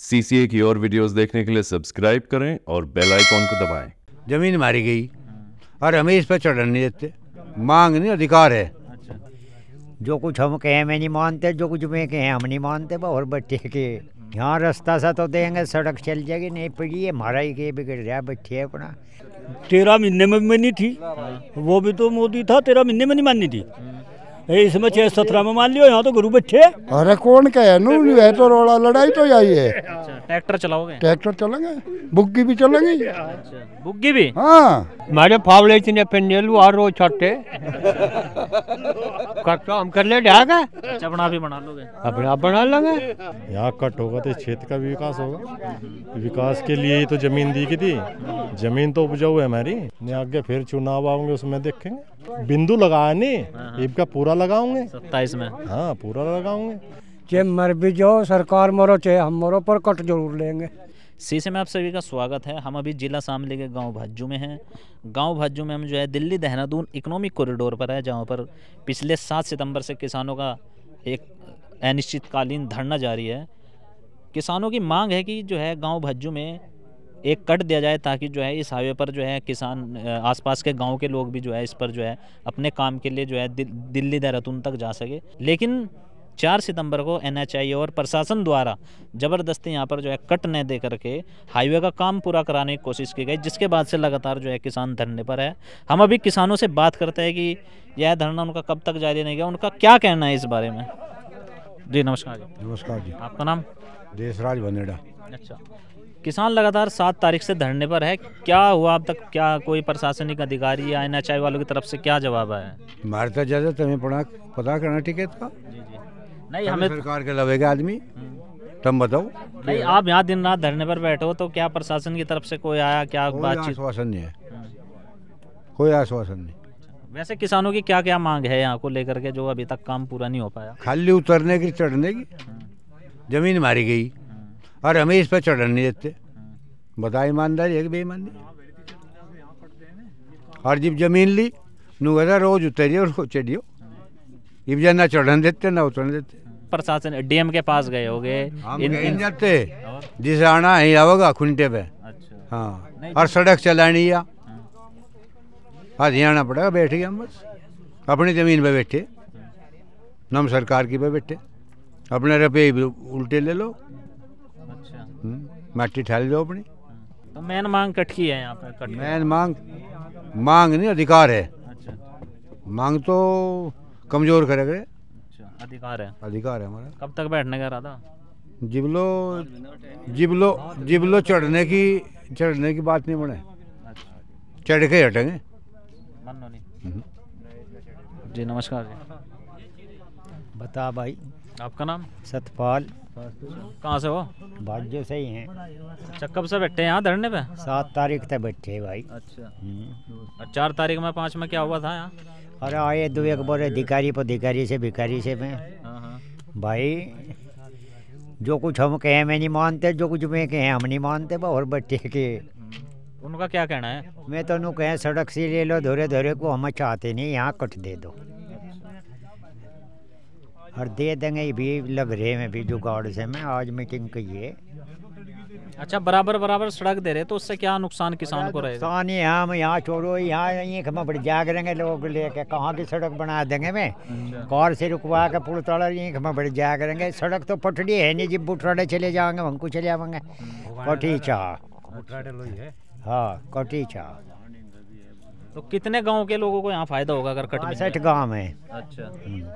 CCA की और videos देखने के लिए सब्सक्राइब करें और बेल आइकॉन को दबाएं। जमीन मारी गई और हमें इस पर चढ़ने नहीं देते। मांग नहीं, अधिकार है। जो कुछ हम कहें मैं नहीं मानते, जो कुछ मैं कहें हम नहीं मानते। और बच्चे के यहाँ रास्ता सा तो देंगे, सड़क चल जाएगी, नहीं पड़ी है हमारा ही के बिगड़ रहा है। बच्चे अपना 13 महीने में नहीं थी, वो भी तो मोदी था। 13 महीने में नहीं माननी थी, इसमें 6-17 में मान लियो। यहाँ तो गुरु बच्चे। अरे कौन कहे नु है तो रोड़ा लड़ाई तो यही है। ट्रैक्टर चलाओगे? ट्रैक्टर चलेंगे, बुग्गी भी चलेंगी। बुग्गी भी? हाँ मारे फावले इतने पेंडेलू आ रोज छाटे कट हम कर ले ढागा। अच्छा, अपना भी बना लोगे? अपने आप बना लेंगे। यहाँ कट होगा तो क्षेत्र का भी विकास होगा। विकास के लिए ही तो जमीन दी थी। जमीन तो उपजाऊ है हमारी। आगे फिर चुनाव आओगे उसमें देखेंगे। बिंदु लगाया नहीं, इनका पूरा लगाओगे 27 में। हाँ पूरा लगाओगे। चाहे मर भी जाओ, सरकार मरो चाहे हम मरो, पर कट जरूर लेंगे। सीसे में आप सभी का स्वागत है। हम अभी जिला शामली के गांव भाज्जू में हैं। गांव भाज्जू में हम जो है दिल्ली देहरादून इकोनॉमिक कॉरिडोर पर है, जहां पर पिछले 7 सितंबर से किसानों का एक अनिश्चितकालीन धरना जारी है। किसानों की मांग है कि जो है गांव भाज्जू में एक कट दिया जाए, ताकि जो है इस हाईवे पर जो है किसान आसपास के गांव के लोग भी जो है इस पर जो है अपने काम के लिए जो है दिल्ली देहरादून तक जा सके। लेकिन 4 सितंबर को NHAI और प्रशासन द्वारा ज़बरदस्ती यहाँ पर जो है कट न दे करके हाईवे का काम पूरा कराने की कोशिश की गई, जिसके बाद से लगातार जो है किसान धरने पर है। हम अभी किसानों से बात करते हैं कि यह धरना उनका कब तक जारी रहेगा, उनका क्या कहना है इस बारे में। जी नमस्कार जी। नमस्कार जी। आपका नाम? देशराज बनेड़ा। अच्छा, किसान लगातार 7 तारीख से धरने पर है। क्या हुआ अब तक? क्या कोई प्रशासनिक अधिकारी या NHAI वालों की तरफ से क्या जवाब आया है? हमारे तो ज़्यादा तुम्हें पता करना टिकट का। नहीं, हमें सरकार के लवेगा आदमी, तुम बताओ। नहीं, आप यहाँ दिन रात धरने पर बैठे हो, तो क्या प्रशासन की तरफ से कोई आया? क्या बातचीत? आश्वासन नहीं है, कोई आश्वासन नहीं। वैसे किसानों की क्या क्या मांग है यहाँ को लेकर के, जो अभी तक काम पूरा नहीं हो पाया? खाली उतरने की, चढ़ने की। जमीन मारी गई और हमें इस पर चढ़ने नहीं देते। बता ईमानदारी है कि बेईमानदारी? और जब जमीन ली नुगदा रोज उतरियो और चढ़ियो, इब ना चढ़ने देते ना उतरने देते। प्रशासन DM के पास गए होगे? इन जाते जिसे आना है आओगा खुंटे पे। अच्छा। हाँ, और सड़क चलानी या आना पड़ेगा। बैठ गए हम बस अपनी ज़मीन पे बैठे, नम सरकार की पे बैठे। अपने रुपये उल्टे ले लो। अच्छा, माटी ठाल लो अपनी। तो मेन मांग कट की है यहाँ पे? कट मैन मांग नहीं, अधिकार है। अच्छा, मांग तो कमजोर करेगा। अच्छा, अधिकार है। अधिकार है हमारा। कब तक बैठने का इरादा? जिबलो चढ़ने की बात नहीं बने। चढ़ के हटेंगे। मानो नहीं। जी नमस्कार जी। बता भाई। आपका नाम? सतपाल। कहाँ से हो? भाज्जू से ही हैं। अच्छा, कब से बैठे हैं यहाँ धरने पे? 7 तारीख तक बैठे भाई। अच्छा, और 4 तारीख में 5 में क्या हुआ था यहाँ? अरे आए 2-1 बोरे भिखारी से भिखारी से में भाई, जो कुछ हम कहें मैं नहीं मानते, जो कुछ मैं कहें हम नहीं मानते। और बच्चे के उनका क्या कहना है? मैं तो उन्होंने कहें सड़क से ले लो, धोरे धोरे को हम चाहते नहीं, यहाँ कट दे दो। और दे देंगे, ये भी लग रहे हैं भी जुगाड़ से। मैं आज मीटिंग की है। अच्छा, बराबर सड़क दे रहे, तो उससे क्या नुकसान किसान को रहेगा? नुकसान ही हम यहाँ छोड़ो, यहाँ यहीं हम बड़े जाग रहेंगे लोग लेके। कहाँ की सड़क बना देंगे? मैं कार से रुकवा के पुल तोड़ा, यहीं हम बड़े जाग रहेंगे। सड़क तो पटड़ी है नहीं, जब बुटराड़े चले जाएंगे हमको चले जाएंगे। कटी चाह, हाँ कटी चाह। तो कितने गांव के लोगों को यहाँ फायदा होगा अगर कट? 62 गाँव है। अच्छा,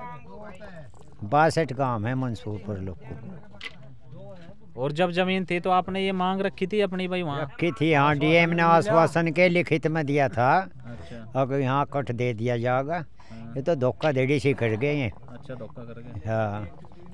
62 गाँव है मंसूरपुर लोग को। और जब जमीन थी तो आपने ये मांग रखी थी अपनी भाई वहाँ? रखी थी हाँ, DM ने आश्वासन के लिखित में दिया था। अच्छा, अगर यहाँ कट दे दिया जाएगा। ये तो धोखाधड़ी से कर गए हैं। अच्छा, धोखा कर गए। हाँ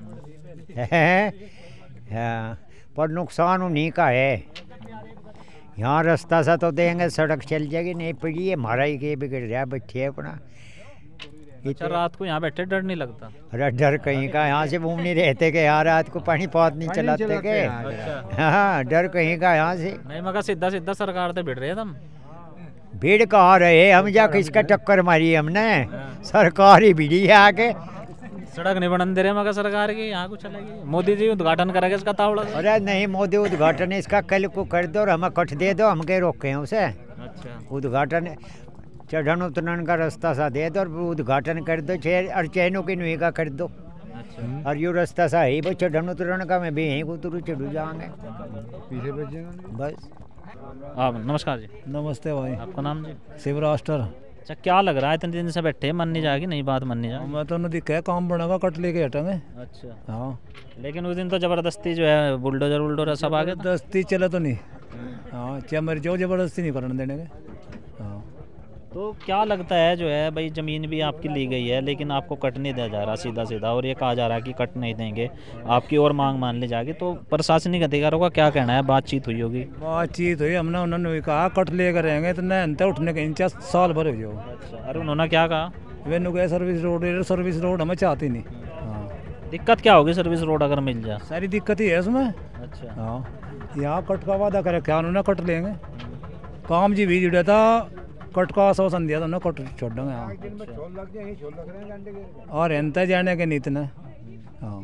हाँ, पर नुकसान उन्हीं का है। यहाँ रास्ता सा तो देंगे, सड़क चल जाएगी, नहीं पड़ी है हमारा ही के बिगड़ रहा है। बच्चे अपना। अच्छा, रात को यहाँ बैठे डर नहीं लगता? अरे डर कहीं का, यहाँ से घूम नहीं रहते के यहाँ रात को पानी पौध नहीं चलाते के। हाँ, डर कहीं का यहाँ से नहीं, मगर सीधा सरकार से भिड़ रहे तुम। भीड़ कहाँ रहे हम, जा किसका टक्कर मारी हमने? सरकार ही भिड़ी है आके। सड़क नहीं बनने दे रहे मगर सरकार की, यहाँ कुछ चलेगी। मोदी जी उद्घाटन करेंगे इसका तावड़ा। अरे नहीं, मोदी उद्घाटन इसका कल को कर दो और हमें कट दे दो, हम कहीं रोके हैं उसे। अच्छा, उद्घाटन चढ़न उतरन का रास्ता सा दे दो और उद्घाटन कर दो, और चैनों की नुई का कर दो। अच्छा, और यो रास्ता सा है भाई चढ़न उतरन का, मैं भी यहीं उतरू चढ़ू जाएंगे बस। आप नमस्कार जी। नमस्ते भाई। आपका नाम जी? शिवराष्ट्र। अच्छा, क्या लग रहा है इतने दिन से बैठे, मन नहीं जाएगी? नहीं बात मन नहीं जाएगी? मैं तो नहीं दिखा काम बनेगा, कट लेके हटेंगे। अच्छा, हाँ, लेकिन उस दिन तो जबरदस्ती जो है बुलडोजर वुलडोजर सब आ गए थे। दस्ती चले तो नहीं। हाँ, चाहे मर जाओ, जबरदस्ती नहीं करने देने के। हाँ, तो क्या लगता है जो है भाई, ज़मीन भी आपकी ली गई है लेकिन आपको कट नहीं दिया जा रहा सीधा सीधा, और ये कहा जा रहा है कि कट नहीं देंगे, आपकी और मांग मान ली जाएगी, तो प्रशासनिक अधिकारियों का क्या कहना है? बातचीत हुई होगी? बातचीत हुई, हमने उन्होंने कहा कट लेकर रहेंगे तो नहते उठने के इंचा साल भर हो जाओ। अच्छा, अरे उन्होंने क्या कहा? वेनु गए सर्विस रोड हमें चाहती नहीं। हाँ, दिक्कत क्या होगी सर्विस रोड अगर मिल जाए? सारी दिक्कत ही है उसमें। अच्छा, हाँ, यहाँ कट का वादा करे क्या उन्होंने, कट लेंगे। काम जी भी जुड़ा था, कट का आश्वासन दिया था उन्होंने, कट छोड़ देंगे। हाँ, और एंता जाने के नहीं इतना। हाँ,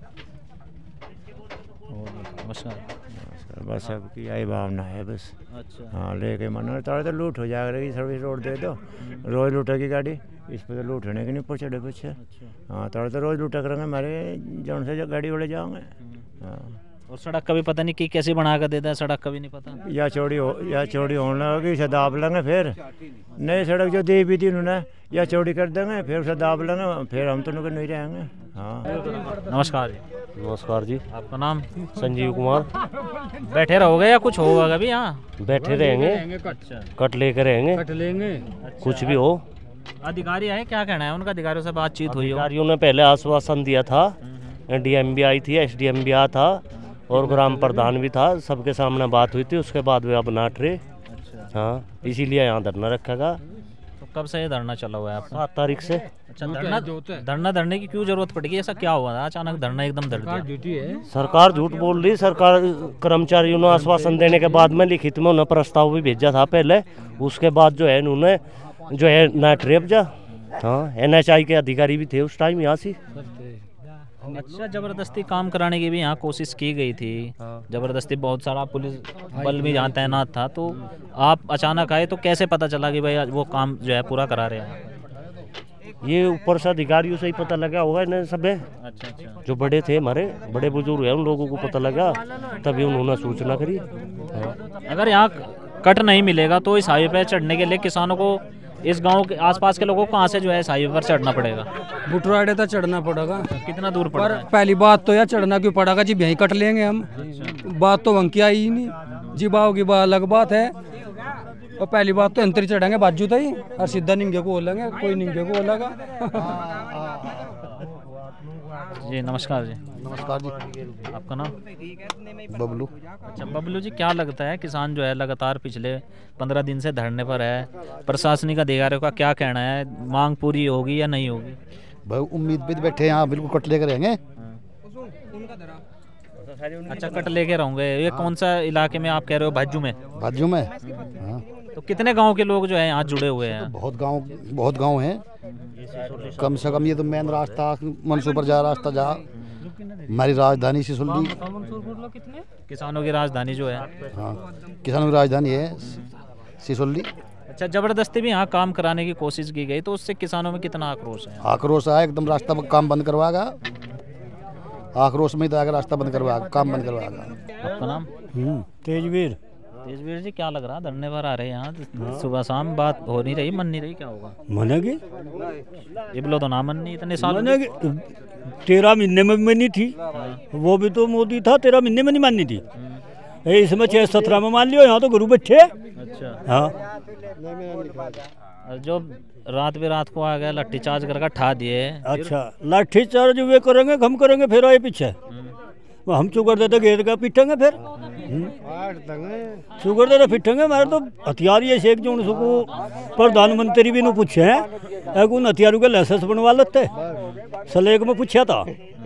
बस सबकी यही भावना है बस। अच्छा, हाँ, लेके मनो थोड़ा तो लूट हो जाएगा, सर्विस रोड दे दो, रोज लूटेगी गाड़ी, इस पर तो लूट होने की नहीं पहुँचे पीछे। हाँ, थोड़ा तो रोज लूटा करेंगे हमारे जौन से गाड़ी वाले जाओगे। हाँ, और सड़क का भी पता नहीं कि कैसे बना कर देता है, सड़क का भी नहीं पता। या चौड़ी होने लगेगी, उसे दाब लेंगे, फिर नई सड़क जो दी भी थी उन्होंने या चौड़ी कर देंगे, फिर उसे दाब लेंगे, फिर हम तो नहीं रहेंगे। हाँ, नमस्कार जी। नमस्कार जी। आपका नाम? संजीव कुमार। बैठे रहोगे या कुछ होगा अभी यहाँ? बैठे रहेंगे, अच्छा, कट लेकर रहेंगे, कुछ भी हो। अधिकारी आए, क्या कहना है उनका? अधिकारियों से बातचीत हुई हो? अधिकारियों ने पहले आश्वासन दिया था, डीएम भी आई थी, एसडीएम भी आया था और ग्राम प्रधान भी था, सबके सामने बात हुई थी, उसके बाद वे अब नाट रहे। अच्छा, हाँ, इसीलिए यहाँ धरना रखेगा। तो कब से ये धरना चला हुआ है आपका? 7 तारीख से। अच्छा, धरना धरने की क्यों जरूरत पड़ेगी? ऐसा क्या हुआ था अचानक धरना एकदम धर दिया? सरकार झूठ बोल रही। सरकार कर्मचारियों ने आश्वासन देने के बाद में लिखित में उन्हें प्रस्ताव भी भेजा था पहले, उसके बाद जो है उन्होंने जो है नाट रेप जा। हाँ, NHI के अधिकारी भी थे उस टाइम यहाँ से। अच्छा, जबरदस्ती काम कराने की भी यहाँ कोशिश की गई थी। जबरदस्ती बहुत सारा पुलिस बल भी यहाँ तैनात था, तो आप अचानक आए तो कैसे पता चला कि भाई आज वो काम जो है पूरा करा रहे हैं? ये ऊपर से अधिकारियों से ही पता लगा होगा इन्हें सब। अच्छा, अच्छा, जो बड़े थे हमारे, बड़े बुजुर्ग हैं, उन लोगों को पता लगा, तभी उन्होंने सूचना करी। हाँ। अगर यहाँ कट नहीं मिलेगा तो इस हाईवे पर चढ़ने के लिए किसानों को, इस गांव के आसपास के लोगों को कहाँ से जो है इस हाईवे पर चढ़ना पड़ेगा? बुटराड़े तक चढ़ना पड़ेगा। कितना दूर पड़ पर रहा है? पहली बात तो यार चढ़ना क्यों पड़ेगा जी, यहीं कट लेंगे हम। बात तो वंकी आई ही नहीं जी, बाव की बात अलग बात है। और पहली बात तो अंतरी चढ़ेंगे बाजू तई और सीधा निंगे को बोलेंगे, कोई निंगे को बोलेगा। जी नमस्कार जी। नमस्कार जी। आपका नाम? बबलू। अच्छा बबलू जी, क्या लगता है किसान जो है लगातार पिछले 15 दिन से धरने पर है, प्रशासनिक अधिकारियों का क्या कहना है, मांग पूरी होगी या नहीं होगी? भाई उम्मीद पे बैठे हैं, यहाँ बिल्कुल कट लेकर रहेंगे। अच्छा, कट लेके रहोगे। ये कौन सा इलाके में आप कह रहे हो? भाजू में? भाजू में। हाँ, तो कितने गांव के लोग जो है यहाँ जुड़े हुए हैं? बहुत गांव हैं, कम से कम ये तो मेन रास्ता मंसूर जा रास्ता जा हमारी राजधानी सिसुल्ली। किसानों की राजधानी जो है? हाँ, किसानों की राजधानी है सिसुल्ली। अच्छा, जबरदस्ती भी यहाँ काम कराने की कोशिश की गई, तो उससे किसानों में कितना आक्रोश है? आक्रोश आया, एकदम रास्ता काम बंद करवाएगा। आक्रोश में तो आगे रास्ता बंद करवाएगा, काम बंद करवाएगा। आपका नाम? तेजवीर। तेजवीर जी, क्या लग रहा है धरने पर आ रहे हैं यहाँ सुबह शाम, बात हो नहीं रही, मन नहीं रही, क्या होगा? मनेगी ये बोलो तो ना मन नहीं, इतने साल मनेगी। 13 महीने में मनी थी, वो भी तो मोदी था, 13 महीने में नहीं माननी थी। इसमें 6-17 में मान लियो, यहाँ तो गुरु बैठे। अच्छा हाँ, जो रात को आ गया लाठी चार्ज करके ठा दिए। अच्छा, लाठी चार्ज वे करेंगे, हम करेंगे, फिर आए पीछे हम चुकर देते घेर का पीटेंगे, फिर चुकर देते पीटेंगे। हमारे तो हथियार ये शेख जो उनको प्रधानमंत्री भी ने पूछे हैं, उन हथियारों के लाइसेंस बनवा लेते। सलेक में पूछा था,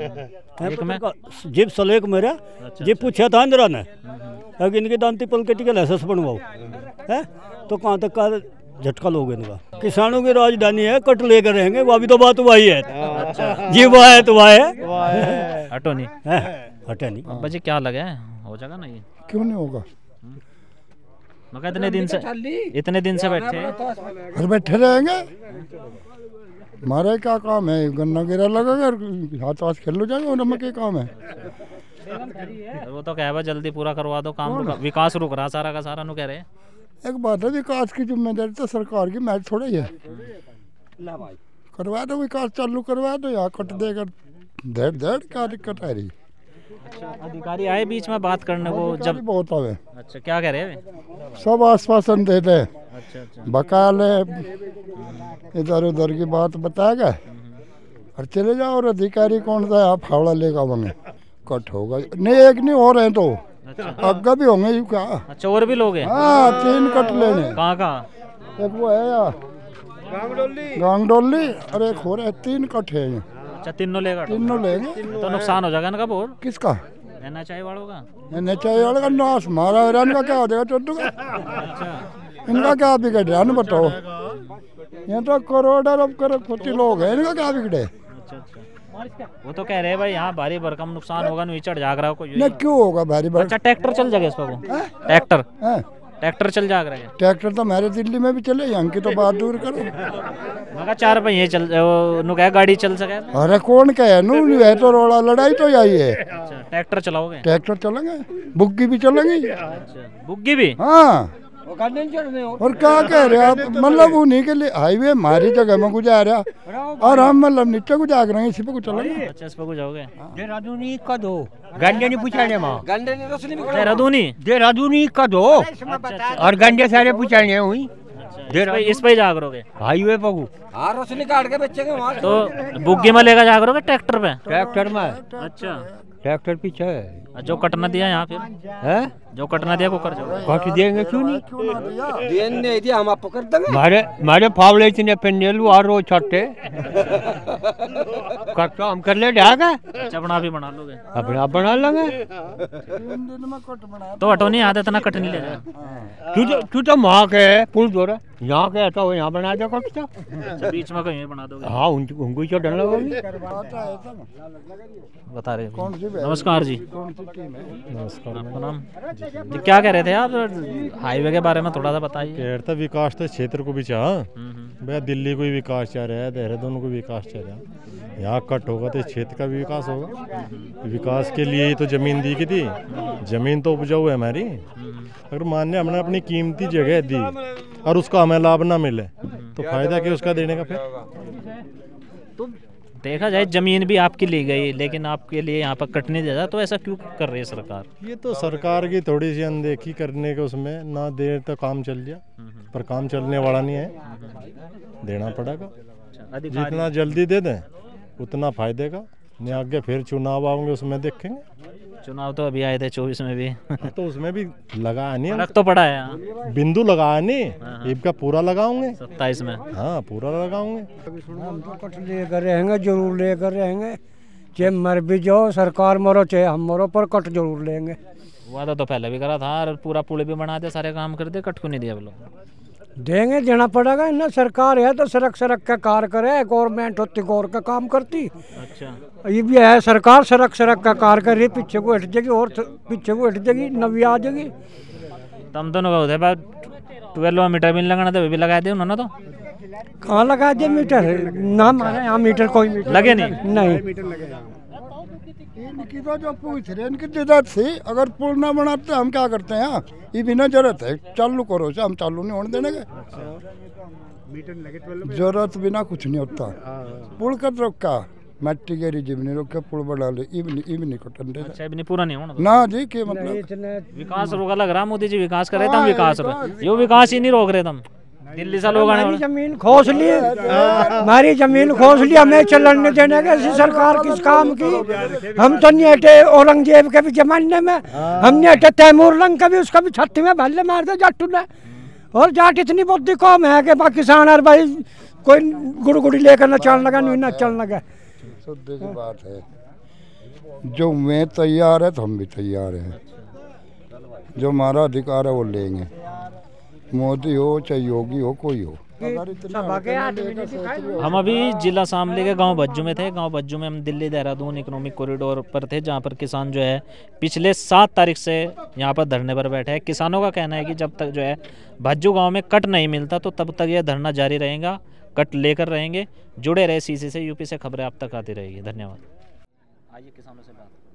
जिप सलेक मेरा जिप पूछा था इंदिरा ने, इनके दांती पलकटी के लाइसेंस बनवाओ है, तो कहाँ तक का झटका लोगे इनका। किसानों की राजधानी है, कट लेकर रहेंगे, वो अभी तो बात वही है। अच्छा जी, वो है तो वह है, हटो नहीं, हटे नहीं। अब जी क्या लगे हो जाएगा ना ये? क्यों नहीं होगा? मगर इतने दिन से बैठे हैं। घर बैठे रहेंगे, हमारा क्या काम है? गन्ना गिरा लगा हाथ हाथ खेल लो जाएगा, और नमक के काम है। वो तो कह जल्दी पूरा करवा दो काम, विकास रुक रहा सारा का सारा, नु कह रहे। एक बात है, विकास की जिम्मेदारी तो सरकार की, मैच थोड़ा ही है। करवा दो विकास, चालू करवा दो, यहाँ कट देकर देड़ देड़ क्या दिक्कत आ रही? अच्छा, अधिकारी आए बीच में बात करने को जब बहुत आवे। अच्छा, क्या कह रहे हैं? सब आश्वासन देते हैं। अच्छा, बकाले इधर उधर की बात बताएगा और चले जाओ, और अधिकारी कौन सा आप फावड़ा लेगा होंगे, कट होगा नहीं, एक नहीं हो रहे तो आगे भी होंगे यू क्या? अच्छा, और भी लोग हैं? हाँ, 3 कट लेने। कहाँ? एक वो है यार गांगडोली, और एक हो रहा है, 3 कट है। अच्छा, तीनों लेगा? तीनों लेंगे तो नुकसान हो जाएगा ना? कब? और किसका? रहना चाहिए वालों का। रहना चाहिए वालों का नाश, हमारा ईरान का क्या हो जाएगा? चोटू का इनका क्या बिगड़ रहा है बताओ? यहाँ तो करोड़ अरब करोड़पति लोग हैं, इनका क्या बिगड़े? अच्छा, वो तो कह रहे हैं भाई यहाँ भारी भरकम नुकसान होगा, नहीं चढ़ जाग रहा हो कोई। नहीं, क्यों होगा भारी भरकम? अच्छा, ट्रैक्टर चल जाएगा इस पर? ट्रैक्टर चल जाग रहा है? ट्रैक्टर तो हमारे दिल्ली में भी चले, यहाँ की तो बात दूर करो। मगर 4 पहिए चल नु क्या गाड़ी चल सके? अरे कौन कहे नू है, तो रोड़ा लड़ाई तो यही है। अच्छा, ट्रैक्टर चलाओगे? ट्रैक्टर चलेंगे, बुग्गी भी चलेंगी। अच्छा, बुग्गी भी? हाँ, और क्या कह रहे आप? मतलब उन्हीं के लिए हाईवे हमारी जगह में गुजारा, और हम मतलब नीचे गुजार रहे हैं, इसी पे कुछ चलेंगे। अच्छा, इस पे कुछ जाओगे? देहरादूनी का दो गंडे नहीं पूछाने माँ, देहरादूनी का दो, और गंडे सारे पूछाने हुई। इस पे जाग रहोगे? हाईवे पगू रोशनी काट के बेचेंगे वहाँ। तो बुग्गी में लेकर जाग रहोगे ट्रैक्टर पे? ट्रैक्टर में। अच्छा, ट्रैक्टर पीछे है। जो कटना दिया यहाँ फिर है, जो कटना दिया वो कर जाओ। कट देंगे, क्यों नहीं? देने दिया हम आपको कर देंगे। मारे फावड़े इतने पेंडेलू और रोज छट्टे कट तो हम कर ले जाएगा। अच्छा, अपना भी बना लोगे? अपना बना लेंगे। तो हटो नहीं आते इतना कट नहीं ले जाएगा। तू तो वहाँ के पुल दो रहा, यहाँ के तो यहाँ बना दो कट तो। अच्छा, बीच में कहीं बना दोगे? हाँ, उनको तो डर लगेगी। बता रहे। नमस्कार जी। नमस्कार। आपका नाम जी? क्या कह रहे थे आप हाईवे के बारे में, थोड़ा सा बताइए। कहता विकास तो क्षेत्र को भी चाह, भैया दिल्ली को भी विकास चाह रहा है, देहरादून को भी विकास चाह रहा है, यहाँ कट होगा तो इस क्षेत्र का भी विकास होगा। विकास के लिए ही तो जमीन दी की थी, जमीन तो उपजाऊ है हमारी। अगर मान्य हमने अपनी कीमती जगह दी और उसका हमें लाभ ना मिले तो फायदा क्या उसका देने का? फिर तो देखा जाए जमीन भी आपकी ली गई, लेकिन आपके लिए यहाँ पर कटने दिया, तो ऐसा क्यों कर रही है सरकार? ये तो सरकार की थोड़ी सी अनदेखी करने के, उसमें ना देर तक काम चल गया, पर काम चलने वाला नहीं है, देना पड़ेगा। जितना जल्दी दे दें उतना फायदे का, नहीं आगे फिर चुनाव आएंगे उसमें देखेंगे। चुनाव तो अभी आए थे 24 में भी तो उसमें भी लगा नहीं, फर्क तो पड़ा है। बिंदु लगाया नहीं, ईब का पूरा लगाऊंगे 27 में। हाँ, पूरा लगाऊंगे। हम तो कट लेकर रहेंगे, जरूर लेकर रहेंगे, चाहे मर भी जाओ, सरकार मरो चाहे हम मरो, पर कट जरूर लेंगे। वादा तो पहले भी करा था, और पूरा पुल भी बना दे, सारे काम कर दे, कट क्यों नहीं दिया वो लोग? देंगे, देना पड़ेगा ना। सरकार है तो सड़क का कार्य करे, गवर्नमेंट होती गौर का काम करती। अच्छा, ये भी है, सरकार सड़क का कार्य कर रही, पीछे को हट जाएगी, और पीछे को हट जाएगी, नवी आ जाएगी। तम दोनों का होता है 12 मीटर भी लगाना था, भी लगा दिया उन्होंने। तो कहाँ लगा दिए मीटर? ना हमारे यहाँ मीटर कोई मीटर लगे नहीं। इनकी तो जो पूछ रहे इनकी जरूरत थी, अगर पुल ना बनाते हम क्या करते हैं? ये बिना जरूरत है, चालू करो से हम चालू नहीं होने देने के। जरूरत बिना कुछ नहीं होता। पुल कर रोका, मिट्टी के रिजिम नहीं रोके, पुल बना ले, इवनी को टंडे। अच्छा, इवनी पूरा नहीं होना ना जी, के मतलब विकास रोका लग रहा। मोदी जी विकास कर रहे थे, हम विकास यो विकास ही नहीं रोक रहे। तुम दिल्ली से लोग आने, जमीन खोस ली, हमारी जमीन खोस ली, हमें चलने देने के ऐसी सरकार किस काम की? हम तो नहीं हटे औरंगजेब के भी जमाने में, हम नहीं हटे तैमूर लंग के भी, उसका भी छत्ती में भल्ले मार दे जाटू ने। और जाट इतनी बुद्धि कम है कि पाकिस्तान और भाई कोई गुड़ी लेकर न चलने लगा, नहीं न चलने लगा। शुद्ध की बात है, जो मैं तैयार है तो हम भी तैयार हैं, जो हमारा अधिकार है वो लेंगे। मोदी हो चाहे योगी हो कोई हो। हम अभी जिला शामली के गांव भज्जू में थे। गांव भज्जू में हम दिल्ली देहरादून इकोनॉमिक कॉरिडोर पर थे, जहां पर किसान जो है पिछले 7 तारीख से यहां पर धरने पर बैठे हैं। किसानों का कहना है कि जब तक जो है भज्जू गांव में कट नहीं मिलता तो तब तक यह धरना जारी रहेगा, कट लेकर रहेंगे। जुड़े रहे सीसी से, यूपी से खबरें आप तक आती रहेगी। धन्यवाद। आइए किसानों से बात